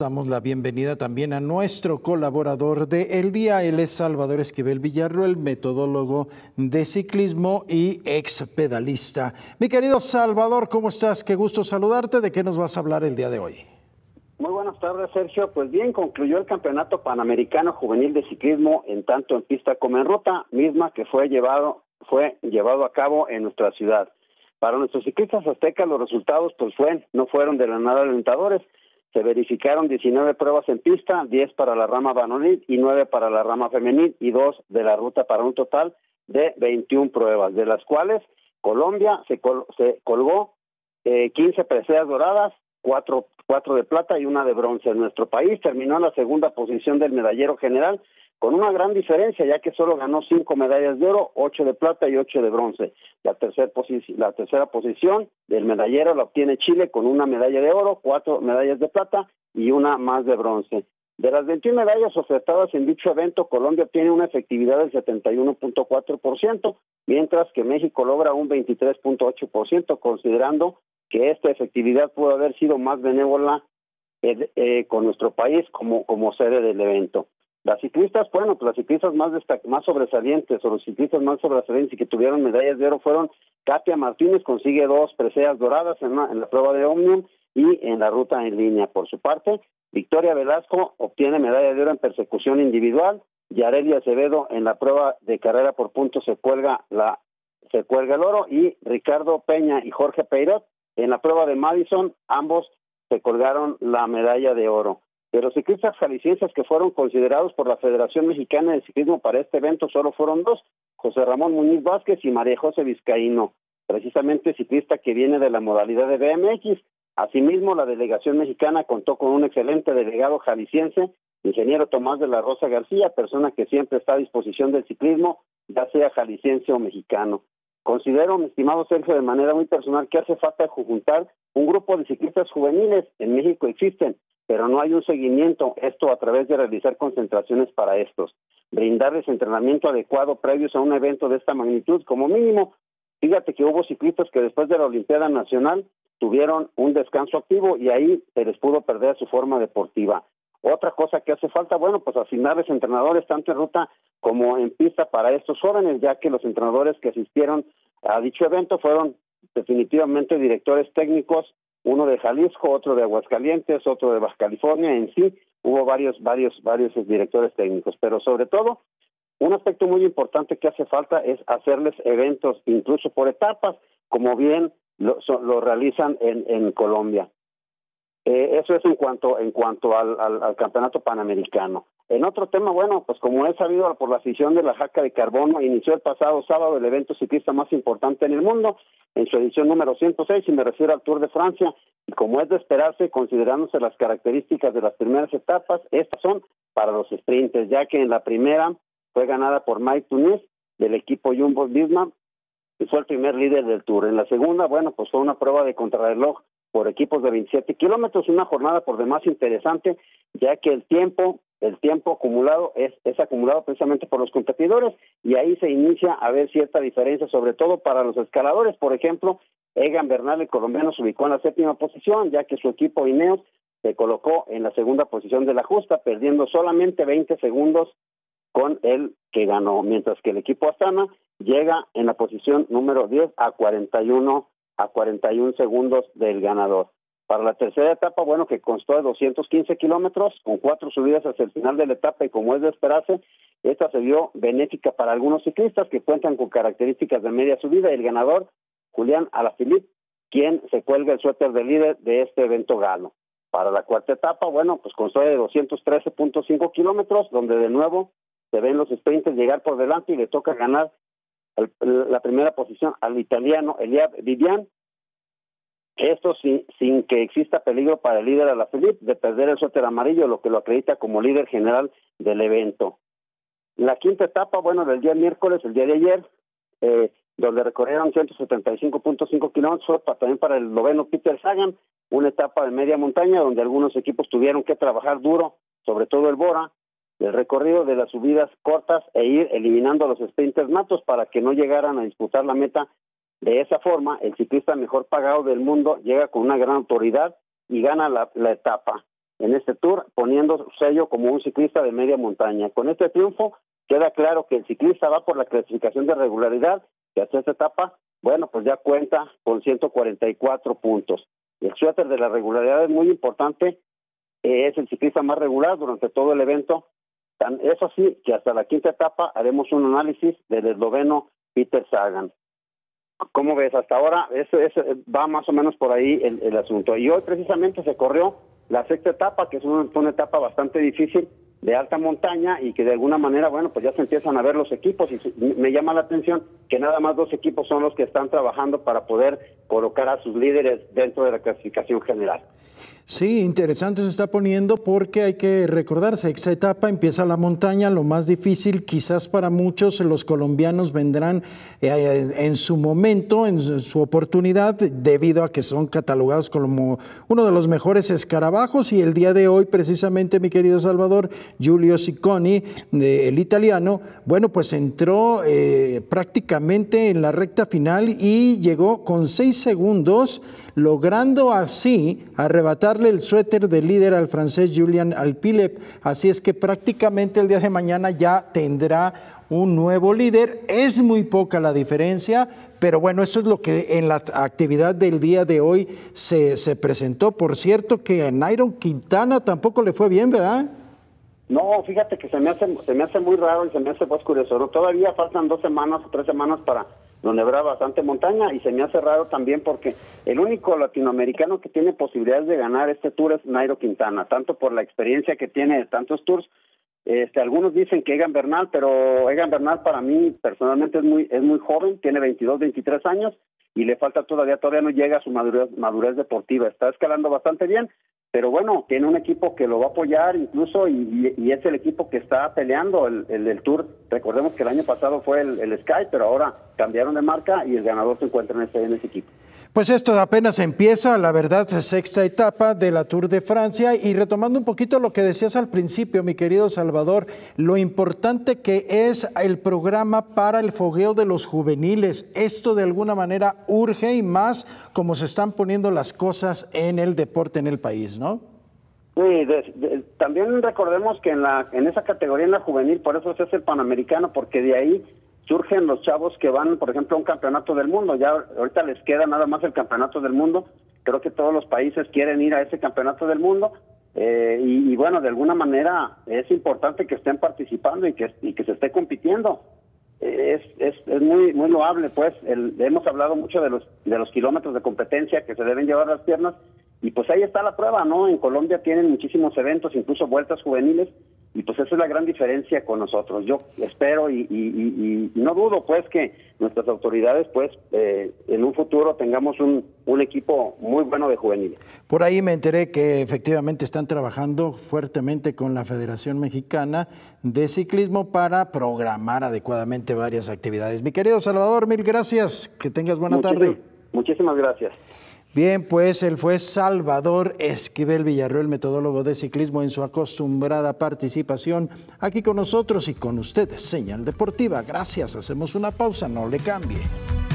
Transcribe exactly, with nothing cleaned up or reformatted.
Damos la bienvenida también a nuestro colaborador de El Día. Él es Salvador Esquivel Villarroel, metodólogo de ciclismo y ex pedalista. Mi querido Salvador, ¿cómo estás? Qué gusto saludarte. ¿De qué nos vas a hablar el día de hoy? Muy buenas tardes, Sergio. Pues bien, concluyó el Campeonato Panamericano Juvenil de Ciclismo en tanto en pista como en ruta, misma que fue llevado fue llevado a cabo en nuestra ciudad. Para nuestros ciclistas aztecas los resultados pues fue, no fueron de la nada alentadores. Se verificaron diecinueve pruebas en pista, diez para la rama varonil y nueve para la rama femenil y dos de la ruta, para un total de veintiuna pruebas, de las cuales Colombia se, col se colgó eh, quince preseas doradas, cuatro, cuatro de plata y una de bronce. Nuestro país terminó en la segunda posición del medallero general con una gran diferencia, ya que solo ganó cinco medallas de oro, ocho de plata y ocho de bronce. La, tercer la tercera posición del medallero la obtiene Chile con una medalla de oro, cuatro medallas de plata y una más de bronce. De las veintiuna medallas ofertadas en dicho evento, Colombia obtiene una efectividad del setenta y uno punto cuatro por ciento, mientras que México logra un veintitrés punto ocho por ciento, considerando que esta efectividad pudo haber sido más benévola eh, eh, con nuestro país como, como sede del evento. Las ciclistas, bueno, pues las ciclistas más más sobresalientes o los ciclistas más sobresalientes y que tuvieron medallas de oro fueron Katia Martínez, consigue dos preseas doradas en, una, en la prueba de Omnium y en la ruta en línea. Por su parte, Victoria Velasco obtiene medalla de oro en persecución individual, Yareli Acevedo en la prueba de carrera por puntos se cuelga la se cuelga el oro y Ricardo Peña y Jorge Peirot en la prueba de Madison, ambos se colgaron la medalla de oro. De los ciclistas jaliscienses que fueron considerados por la Federación Mexicana de Ciclismo para este evento, solo fueron dos, José Ramón Muñiz Vázquez y María José Vizcaíno, precisamente ciclista que viene de la modalidad de B M X. Asimismo, la delegación mexicana contó con un excelente delegado jalisciense, ingeniero Tomás de la Rosa García, persona que siempre está a disposición del ciclismo, ya sea jalisciense o mexicano. Considero, mi estimado Sergio, de manera muy personal que hace falta juntar un grupo de ciclistas juveniles. En México existen, pero no hay un seguimiento, esto a través de realizar concentraciones para estos, brindarles entrenamiento adecuado previos a un evento de esta magnitud, como mínimo. Fíjate que hubo ciclistas que después de la Olimpiada Nacional tuvieron un descanso activo y ahí se les pudo perder su forma deportiva. Otra cosa que hace falta, bueno, pues asignarles entrenadores tanto en ruta como en pista para estos jóvenes, ya que los entrenadores que asistieron a dicho evento fueron definitivamente directores técnicos, uno de Jalisco, otro de Aguascalientes, otro de Baja California. En sí hubo varios, varios, varios directores técnicos, pero sobre todo un aspecto muy importante que hace falta es hacerles eventos incluso por etapas, como bien lo, so, lo realizan en, en Colombia. Eh, eso es en cuanto en cuanto al, al, al campeonato panamericano. En otro tema, bueno, pues como es sabido por la afición de la Jaca de Carbono, inició el pasado sábado el evento ciclista más importante en el mundo, en su edición número ciento seis, y me refiero al Tour de Francia, y como es de esperarse, considerándose las características de las primeras etapas, estas son para los sprinters, ya que en la primera fue ganada por Mike Tunis, del equipo Jumbo-Visma, y fue el primer líder del Tour. En la segunda, bueno, pues fue una prueba de contrarreloj por equipos de veintisiete kilómetros, una jornada por demás interesante, ya que el tiempo, el tiempo acumulado es, es acumulado precisamente por los competidores, y ahí se inicia a ver cierta diferencia, sobre todo para los escaladores. Por ejemplo, Egan Bernal, el colombiano, se ubicó en la séptima posición, ya que su equipo Ineos se colocó en la segunda posición de la justa, perdiendo solamente veinte segundos con el que ganó, mientras que el equipo Astana llega en la posición número diez a cuarenta y uno segundos del ganador. Para la tercera etapa, bueno, que constó de doscientos quince kilómetros, con cuatro subidas hacia el final de la etapa, y como es de esperarse, esta se vio benéfica para algunos ciclistas que cuentan con características de media subida, y el ganador, Julián Alaphilippe, quien se cuelga el suéter de líder de este evento galo. Para la cuarta etapa, bueno, pues constó de doscientos trece punto cinco kilómetros, donde de nuevo se ven los sprinters llegar por delante y le toca ganar el, la primera posición al italiano Eliab Vivian, esto sin, sin que exista peligro para el líder Alaphilippe de perder el suéter amarillo, lo que lo acredita como líder general del evento. La quinta etapa, bueno, del día miércoles, el día de ayer, eh, donde recorrieron ciento setenta y cinco punto cinco kilómetros, fue para, también para el noveno Peter Sagan, una etapa de media montaña donde algunos equipos tuvieron que trabajar duro, sobre todo el Bora, el recorrido de las subidas cortas e ir eliminando a los sprinters natos para que no llegaran a disputar la meta. De esa forma, el ciclista mejor pagado del mundo llega con una gran autoridad y gana la, la etapa. en este Tour, poniendo su sello como un ciclista de media montaña. Con este triunfo queda claro que el ciclista va por la clasificación de regularidad, que hasta esta etapa, bueno, pues ya cuenta con ciento cuarenta y cuatro puntos. El suéter de la regularidad es muy importante, eh, es el ciclista más regular durante todo el evento. Tan, eso sí, que hasta la quinta etapa haremos un análisis del esloveno Peter Sagan. ¿Cómo ves? Hasta ahora eso, eso va más o menos por ahí el, el asunto. Y hoy precisamente se corrió la sexta etapa, que es una, una etapa bastante difícil, de alta montaña, y que de alguna manera, bueno, pues ya se empiezan a ver los equipos, y me llama la atención que nada más dos equipos son los que están trabajando para poder colocar a sus líderes dentro de la clasificación general. Sí, interesante se está poniendo porque hay que recordarse, esta etapa empieza la montaña, lo más difícil quizás para muchos, los colombianos vendrán eh, en su momento, en su oportunidad, debido a que son catalogados como uno de los mejores escarabajos, y el día de hoy precisamente, mi querido Salvador, Giulio Ciccone, de, el italiano, bueno, pues entró eh, prácticamente en la recta final y llegó con seis segundos, logrando así arrebatarle el suéter de líder al francés Julian Alaphilippe. Así es que prácticamente el día de mañana ya tendrá un nuevo líder. Es muy poca la diferencia, pero bueno, esto es lo que en la actividad del día de hoy se, se presentó. Por cierto que a Nairo Quintana tampoco le fue bien, ¿verdad? No, fíjate que se me hace se me hace muy raro y se me hace pues curioso, ¿no? Todavía faltan dos semanas o tres semanas para donde habrá bastante montaña, y se me hace raro también porque el único latinoamericano que tiene posibilidades de ganar este Tour es Nairo Quintana, tanto por la experiencia que tiene de tantos Tours. Este, algunos dicen que Egan Bernal, pero Egan Bernal para mí personalmente es muy es muy joven, tiene veintidós, veintitrés años y le falta todavía, todavía no llega a su madurez, madurez deportiva, está escalando bastante bien, pero bueno, tiene un equipo que lo va a apoyar incluso, y, y, y es el equipo que está peleando el, el, el Tour. Recordemos que el año pasado fue el, el Sky, pero ahora cambiaron de marca y el ganador se encuentra en ese, en ese equipo. Pues esto apenas empieza, la verdad, sexta etapa de la Tour de Francia, y retomando un poquito lo que decías al principio, mi querido Salvador, lo importante que es el programa para el fogueo de los juveniles. Esto de alguna manera urge, y más como se están poniendo las cosas en el deporte en el país, ¿no? Sí, de, de, también recordemos que en la en esa categoría, en la juvenil, por eso se hace el Panamericano, porque de ahí surgen los chavos que van, por ejemplo, a un campeonato del mundo. Ya ahorita les queda nada más el campeonato del mundo. Creo que todos los países quieren ir a ese campeonato del mundo. Eh, y, y bueno, de alguna manera es importante que estén participando y que, y que se esté compitiendo. Eh, es, es, es muy muy loable, pues. El, hemos hablado mucho de los, de los kilómetros de competencia que se deben llevar las piernas. Y pues ahí está la prueba, ¿no? En Colombia tienen muchísimos eventos, incluso vueltas juveniles, y pues esa es la gran diferencia con nosotros. Yo espero y, y, y, y no dudo, pues, que nuestras autoridades, pues, eh, en un futuro tengamos un, un equipo muy bueno de juveniles. Por ahí me enteré que efectivamente están trabajando fuertemente con la Federación Mexicana de Ciclismo para programar adecuadamente varias actividades. Mi querido Salvador, mil gracias. Que tengas buena Muchísimas, tarde. Muchísimas gracias. Bien, pues él fue Salvador Esquivel Villarroel, metodólogo de ciclismo, en su acostumbrada participación aquí con nosotros y con ustedes, Señal Deportiva. Gracias, hacemos una pausa, no le cambie.